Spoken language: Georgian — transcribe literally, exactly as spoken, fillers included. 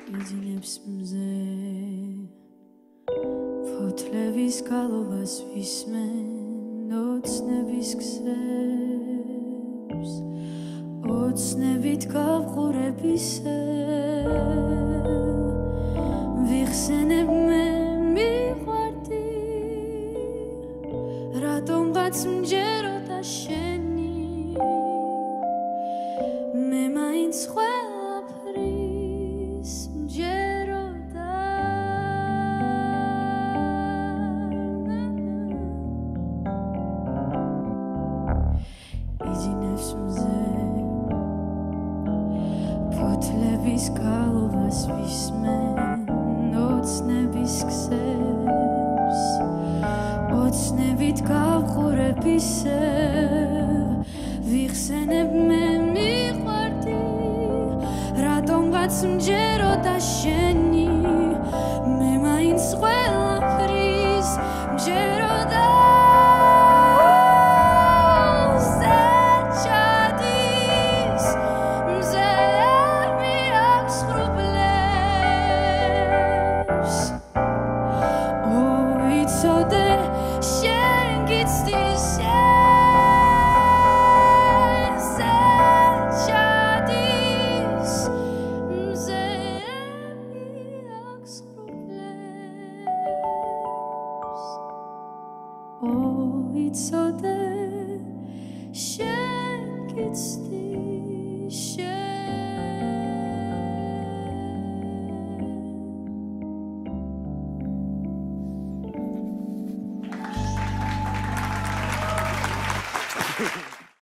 იძინებს მზე ფოთლების გალობას ვისმენ ოცნების ქსებს ოცნებით გავყურებისე ვიხსენებ მე მიყვარდი რატომღაც მჯეროდა შენი მე მაინც ყველაფრის მჯეროდა იძინებს მზე ფოთლების გალობას ვისმენ ოცნების ქსებს ოცნებით გავყურებისე ვიხსენებ მე მიყვარდი რატომღაც მჯეროდა შენი მე მაინც ყველაფრის მჯეროდა Oh, it's so there, shake it still.